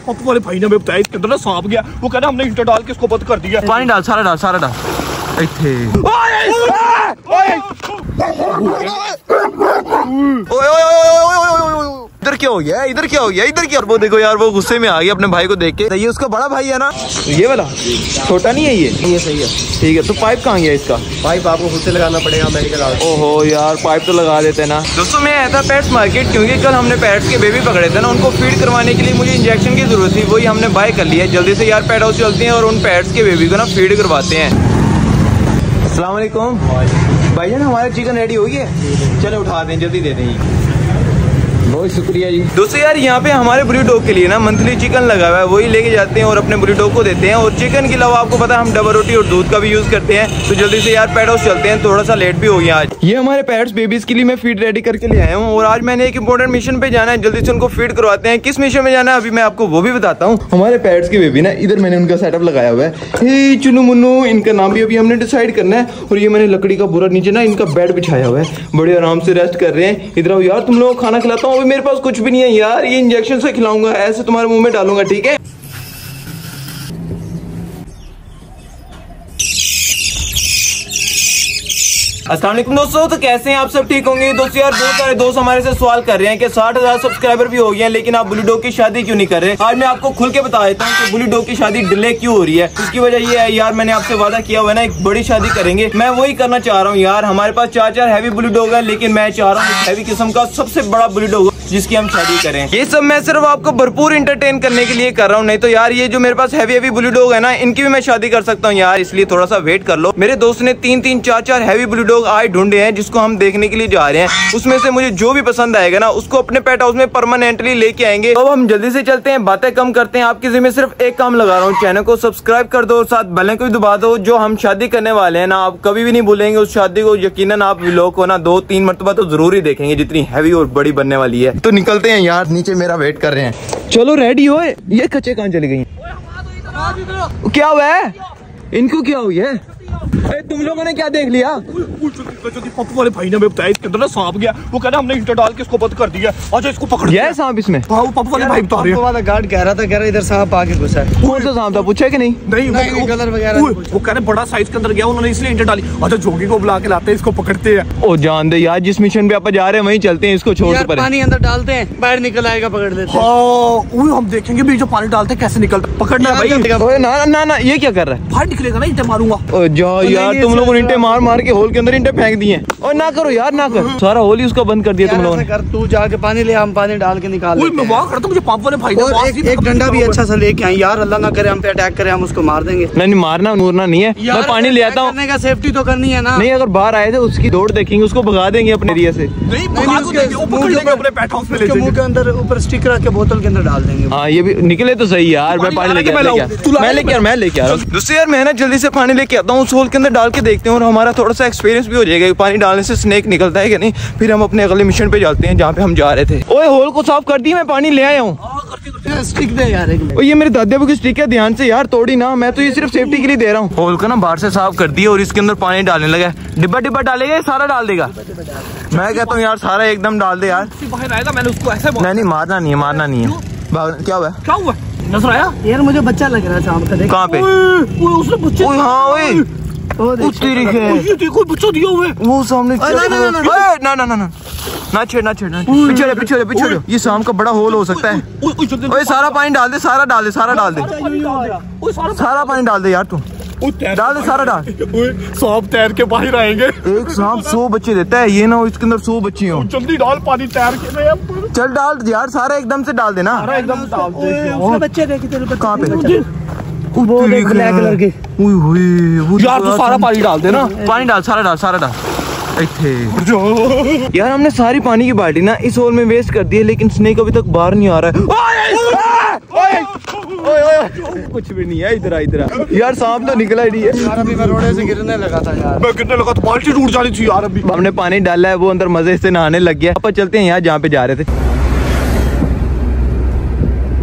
पप्पू वाले भाई ने हमें बताया इसके अंदर ना सांप गया। वो कहना हमने ईंटें डाल के इसको बंद कर दिया। पानी डाल, सारा डाल, सारा डाल। इधर क्या हो गया, इधर क्या हो गया, इधर क्या? वो देखो यार, वो गुस्से में आ गया अपने भाई को देख के। ये उसका बड़ा भाई है ना, ये वाला छोटा नहीं है ये सही है। ठीक है, तो पाइप कहाँ गया इसका? पाइप आपको खुद से लगाना पड़ेगा मेडिकल। ओहो यार, पाइप तो लगा देते ना। दोस्तों मैं आया था पेट्स मार्केट, क्योंकि कल हमने पेट्स के बेबी पकड़े थे ना, उनको फीड करवाने के लिए मुझे इंजेक्शन की जरूरत थी। वही हमने बाय कर लिया। जल्दी से यार पेट हाउस चलते हैं और उन पेट्स के बेबी को ना फीड करवाते हैं। अस्सलाम वालेकुम भाईजान, हमारा चिकन रेडी हो गया, चलो उठा दें, जल्दी दे दें। बहुत शुक्रिया जी। दोस्तों यार यहाँ पे हमारे बुरी डॉग के लिए ना मंथली चिकन लगा हुआ है, वही लेके जाते हैं और अपने बुरी डॉग को देते हैं। और चिकन के अलावा आपको पता है हम डबल रोटी और दूध का भी यूज करते हैं। तो जल्दी से यार पेट हाउस चलते हैं, थोड़ा सा लेट भी हो गया आज। ये हमारे पेट्स बेबीज के लिए मैं फीड रेडी करके ले आया हूँ और आज मैंने एक इंपॉर्टेंट मिशन पे जाना है। जल्दी से उनको फीड करवाते हैं। किस मिशन में जाना है अभी मैं आपको वो भी बताता हूँ। हमारे पेट्स के बेबी ना, इधर मैंने उनका सेटअप लगाया हुआ है, चुनू मुन्नू इनका नाम भी अभी हमने डिसाइड करना है। और ये मैंने लकड़ी का पूरा नीचे ना इनका बेड बिछाया हुआ है, बड़े आराम से रेस्ट कर रहे हैं। इधर आओ यार, तुम लोगों को खाना खिलाता हूँ। अभी मेरे पास कुछ भी नहीं है यार, ये इंजेक्शन से खिलाऊंगा, ऐसे तुम्हारे मुंह में डालूंगा, ठीक है? अस्सलाम वालेकुम दोस्तों, तो कैसे हैं आप सब? ठीक होंगे दोस्तों। यार बहुत सारे दोस्त हमारे से सवाल कर रहे हैं कि 60,000 सब्सक्राइबर भी हो गए हैं, लेकिन आप बुली डॉग की शादी क्यों नहीं कर रहे? आज मैं आपको खुल के बता देता हूँ कि बुली डॉग की शादी डिले क्यों हो रही है। उसकी वजह ये है यार, मैंने आपसे वादा किया हुआ है ना, एक बड़ी शादी करेंगे, मैं वही करना चाह रहा हूँ यार। हमारे पास 4 हैवी बुली डॉग है, लेकिन मैं चाह रहा हूँ हैवी किस्म का सबसे बड़ा बुली डॉग जिसकी हम शादी करें। ये सब मैं सिर्फ आपको भरपूर इंटरटेन करने के लिए कर रहा हूँ, नहीं तो यार ये जो मेरे पास हैवी बुली डॉग है ना, इनकी भी मैं शादी कर सकता हूँ यार, इसलिए थोड़ा सा वेट कर लो। मेरे दोस्त ने 3-3, 4-4 हैवी बुली डॉग आज ढूंढे हैं, जिसको हम देखने के लिए जा रहे हैं। उसमें से मुझे जो भी पसंद आएगा ना, उसको अपने पेट हाउस में परमानेंटली लेके आएंगे। अब हम जल्दी से चलते हैं, बातें कम करते हैं। आपके जिम्मे सिर्फ एक काम लगा रहा हूँ, चैनल को सब्सक्राइब कर दो और साथ बेल को भी दबा दो। जो हम शादी करने वाले हैं ना, आप कभी भी नहीं भूलेंगे उस शादी को। यकीनन आप व्लॉग को ना 2-3 मरतबा तो जरूर ही देखेंगे, जितनी हैवी और बड़ी बनने वाली है। तो निकलते हैं यार, नीचे मेरा वेट कर रहे हैं। चलो रेडी हो। ये कच्चे कहाँ चली गई? क्या हुआ है इनको, क्या हुई है? तुम लोगों ने क्या देख लिया? पप्पू वाले भाई ने हमें बताया इसके अंदर ना सांप गया। वो कहना हमने ईंटें डाल के इसको बंद कर दिया। अच्छा इसको पकड़ लिया है सांप इसमें। पप्पू वाले भाई बता रहे हैं। वाला गार्ड कह रहा था, कह रहा इधर सांप आके घुसा है। कौन सा सांप था, पूछा कि नहीं? नहीं कलर वगैरह वो कह रहे बड़ा साइज के अंदर गया, उन्होंने इसलिए ईंटें डाली। अच्छा जोगी को बुला के लाते हैं, इसको पकड़ते हैं। ओ जान दे यार, जिस मिशन पे आप जा रहे हैं वहीं चलते हैं, इसको छोड़ कर पानी अंदर डालते हैं, बाहर निकल आएगा, पकड़ लेते हैं। हाँ हम देखेंगे भी जो पानी डालते हैं कैसे निकलता। पकड़ना है भाई। ना ये क्या कर रहा है? बाहर निकलेगा ना, ईंटें मारूंगा। जाओ यार, तुम लोगों ने ईंटें मार के होल के अंदर ईंटें फेंक दी हैं। और ना करो यार, ना कर, सारा होल ही उसका बंद कर दिया तुम लोगों ने। तू जाके पानी ले, हम पानी डाल के निकाल लेते हैं। मैं वहां खड़ा था, मुझे पाप वाले भाई ने एक डंडा भी अच्छा सा लेके आए यार, अल्लाह ना करे हम पे अटैक करे, हम उसको मार देंगे। नहीं मारना नूरना नहीं है, मैं पानी ले आता हूँ। सेफ्टी तो करनी है ना। नहीं अगर बाहर आए थे उसकी दौड़ देखेंगे, उसको भगा देंगे अपने एरिया से। मुंह के अंदर ऊपर स्टिक रख के बोतल के अंदर डाल देंगे। हाँ ये भी निकले तो सही यार। मैं पानी लेके आ रहा हूँ। दूसरी यार मैं ना जल्दी से पानी लेके आता हूँ, उस होल के अंदर डाल के देखते हैं और हमारा थोड़ा सा एक्सपीरियंस भी हो जाएगा पानी डालने से स्नेक निकलता है कि नहीं। फिर हम अपने अगले मिशन पे जाते हैं जहाँ पे हम जा रहे थे। ओए होल को साफ कर दी, मैं पानी ले आया हूँ। स्टिक दे यार। ये मेरे दादा की स्टिक है, ध्यान से यार तोड़ी ना, मैं तो ये सिर्फ सेफ्टी के लिए दे रहा हूँ। होल को ना बाहर से साफ कर दिया और इसके अंदर पानी डालने लगा। डिब्बा डालेगा, सारा डाल देगा? मैं कहता हूँ यार सारा एकदम डाल दे यार। मैंने उसको ऐसे नहीं मारना नहीं है। क्या हुआ? नजर आया यार, मुझे बच्चा लग रहा है शाम का। कहाँ पे? उसने बच्चे। हाँ देखो बच्चा दिया हुआ है वो सामने। ना छेड़ पीछे। ये शाम का बड़ा होल हो सकता है। ओए सारा पानी डाल दे, सारा डाल दे। सारा पानी डाल दे यार, तू डाल दे, सारा डाल। सांप तैर के बाहर आएंगे। एक सांप 100 बच्चे देता है, ये ना हो इसके अंदर 100 बच्चे हो। जल्दी डाल पानी तैर के। चल डाल यार, सारा एकदम से डाल देना। बच्चे कहाँ पे? ब्लैक कलर के। यार तू सारा पानी डाल दे ना। पानी डाल, सारा डाल। यार हमने सारी पानी की बाल्टी ना इस होल में वेस्ट कर दी है, लेकिन स्नेक अभी तक बाहर नहीं आ रहा है। कुछ भी नहीं है, इधर यार सांप तो निकला ही नहीं है यार। अभी मैं रोडे से गिरने लगा था यार, बाल्टी टूट जानी थी यार। अभी हमने पानी डाला है, वो अंदर मजे से नहाने लग गया। अब चलते हैं यहाँ जहाँ पे जा रहे थे।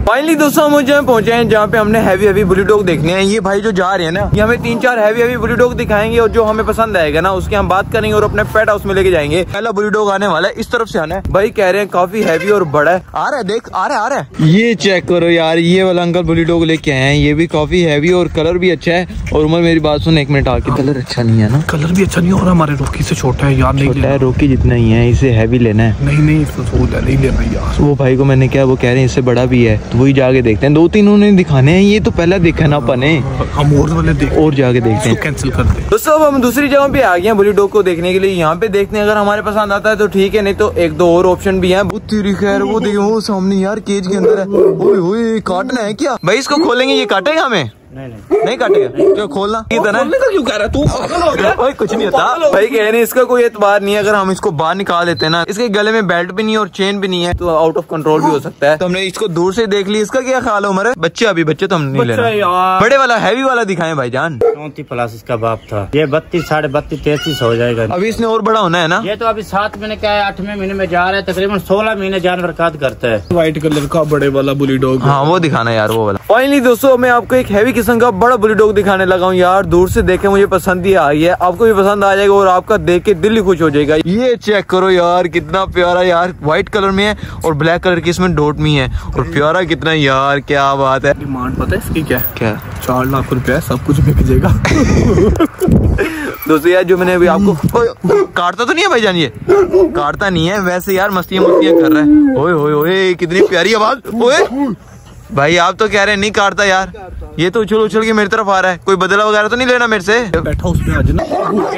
फाइनली दोस्तों हम मुझे पहुंचे हैं जहाँ पे हमने हैवी बुली डॉग देखने हैं। ये भाई जो जा रहे हैं ना, ये हमें 3-4 हैवी बुली डॉग दिखाएंगे और जो हमें पसंद आएगा ना उसकी हम बात करेंगे और अपने पेट हाउस में लेके जाएंगे। पहला बुली डॉग आने वाला है, इस तरफ से आना है। भाई कह रहे हैं काफी हैवी और बड़ा है। आ रहा है, देख आ रहा है। ये चेक करो यार, ये वाला अंकल बुली डॉग लेके आए हैं। ये भी काफी हैवी और कलर भी अच्छा है। और उमर मेरी बात सुन एक मिनट आके, कलर अच्छा नहीं है ना? कलर भी अच्छा नहीं और हमारे रोकी से छोटा है यार। नहीं है, रोकी जितना ही है, इसे हैवी लेना है। नहीं इसको नहीं लेना यार। वो भाई को मैंने क्या, वो कह रहे हैं इससे बड़ा भी है, तो वही जाके देखते हैं। 2-3 उन्होंने दिखाने हैं, ये तो पहला देखा ना अपने, हम और वाले और जाके देखते हैं। कैंसिल कर दे दोस्तों। अब हम दूसरी जगह पे आ गए हैं बुली डॉग को देखने के लिए। यहाँ पे देखते हैं, अगर हमारे पसंद आता है तो ठीक है, नहीं तो 1-2 और ऑप्शन भी हैं। तेरी खैर, वो देखो वो सामने यार केज के अंदर है। ओए काटना है क्या भाई? इसको खोलेंगे, ये काटेगा हमें? नहीं काटेगा। क्यों खोलना? खोलने का क्यों कह रहा है तू? पागल हो गया? भाई कुछ नहीं होता भाई, कह रहे इसका कोई एतबार नहीं है। अगर हम इसको बाहर निकाल देते हैं ना, इसके गले में बेल्ट भी नहीं है और चेन भी नहीं है, तो आउट ऑफ कंट्रोल भी हो सकता है। तो हमने इसको दूर से देख ली। इसका क्या ख्याल है उमर? बच्चे तो हम नहीं लेना। बड़े वाला हैवी वाला दिखाएं भाईजान। 34+ इसका बाप था। ये 32, 32.5, 33 हो जाएगा। अभी इसने और बड़ा होना है ना? ये तो अभी 7 महीने क्या है, 8वें महीने में जा रहा है। तकरीबन 16 महीने जानवर काद करता है। व्हाइट कलर का बड़े वाला बुली डॉग। हाँ वो दिखाना यार, वो वाला। फाइनली दोस्तों मैं आपको एक हैवी किस्म का बड़ा बुली डॉग दिखाने लगा हूँ यार। दूर से देखे मुझे पसंद ही आई है, आपको भी पसंद आ जाएगा और आपका देख के दिल ही खुश हो जाएगा। ये चेक करो यार, कितना प्यारा यार। व्हाइट कलर में है और ब्लैक कलर की इसमें डॉट में है। और प्यारा कितना यार, क्या बात है। डिमांड पता है इसकी क्या? 4 लाख रुपया, सब कुछ बिक जाएगा। दोस्तों यार जो मैंने अभी आपको, काटता तो नहीं है भाईजान? ये काटता नहीं है वैसे यार, मस्तियां कर रहा है। ओए ओए ओए कितनी प्यारी आवाज। ओए भाई आप तो कह रहे हैं नहीं काटता यार, ये तो उछल के मेरी तरफ आ रहा है। कोई बदला वगैरह तो नहीं लेना मेरे से? बैठा उसमें आज ना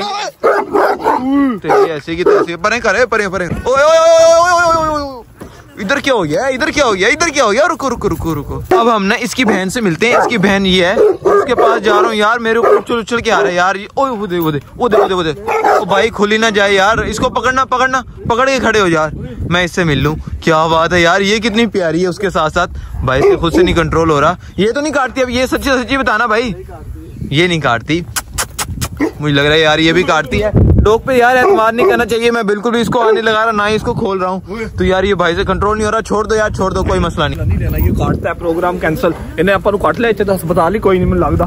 ऐसे की तैसे परे करे परे। ओए इधर क्या हो गया? रुको। अब हम ना इसकी बहन से मिलते हैं। इसकी बहन ये है, उसके पास जा रहा हूँ यार। मेरे ऊपर उछल के आ रहा है यार। वो दे। ओ भाई खुली ना जाए यार, इसको पकड़ना, पकड़ के खड़े हो यार, मैं इससे मिल लूं। क्या बात है यार, ये कितनी प्यारी है। उसके साथ साथ भाई से खुद से नहीं कंट्रोल हो रहा। ये तो नहीं काटती? अब ये सच्ची बताना भाई, ये नहीं काटती? मुझे लग रहा है यार ये भी काटती है। डॉग पे यार एतमाद नहीं करना चाहिए। मैं बिल्कुल भी इसको आने लगा रहा, ना ही इसको खोल रहा हूँ। तो यार ये भाई से कंट्रोल नहीं हो रहा। छोड़ दो यार, छोड़ दो, कोई मसला नहीं लेना। ये काटता है, प्रोग्राम कैंसिल। इन्हें अपन काट ले अस्पताल ही कोई नहीं लगता।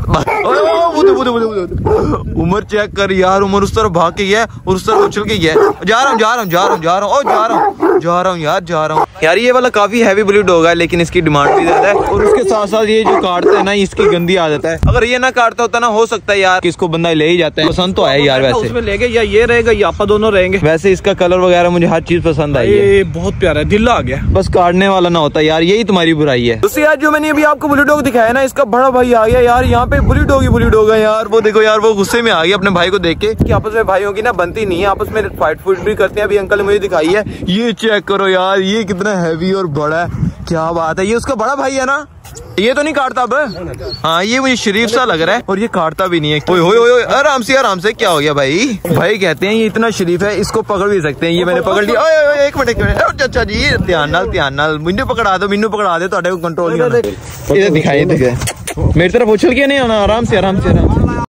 उमर चेक कर यार, उमर उस तरफ भाग के है और उस तरफ उछल के है। जा रहा हूँ यार। ये वाला काफी हैवी बुली डॉग है, लेकिन इसकी डिमांड भी ज्यादा है। और उसके साथ साथ ये जो काटता है ना, इसकी गंदी आदत है। अगर ये ना काटता होता ना, हो सकता है यार किसको बंदा ले ही जाता है। पसंद तो आया यार वैसे। उसमें लेंगे या ये रहेगा या आप दोनों रहेंगे। वैसे इसका कलर वगैरह मुझे हर चीज पसंद आई है। बहुत प्यारा है, दिल आ गया। बस काटने वाला ना होता यार, यही तुम्हारी बुराई है। उससे यार जो मैंने अभी आपको बुली डॉग दिखाया ना, इसका बड़ा भाई आ गया यार। यहाँ पे बुली डॉग है यार। वो देखो यार, वो गुस्से में आ गया अपने भाई को देख के कि आपस में भाइयों की ना बनती नहीं है, आपस में फाइट फूट भी करते हैं। अभी अंकल ने मुझे दिखाई है। ये चेक करो यार, ये कितना हैवी और बड़ा है। क्या बात है। ये उसका बड़ा भाई है ना? ये तो नहीं काटता अब? हाँ ये मुझे शरीफ सा लग रहा है और ये काटता भी नहीं है। ओए आराम से। क्या हो गया भाई? भाई कहते हैं ये इतना शरीफ है, इसको पकड़ भी सकते हैं। ये मैंने पकड़ लिया। एक मिनट चाचा जी, ध्यान नाल मिन्नू पकड़ा दो तो कंट्रोल नहीं होना। इधर दिखाइए, मेरी तरफ उछल के नहीं आना। आराम से।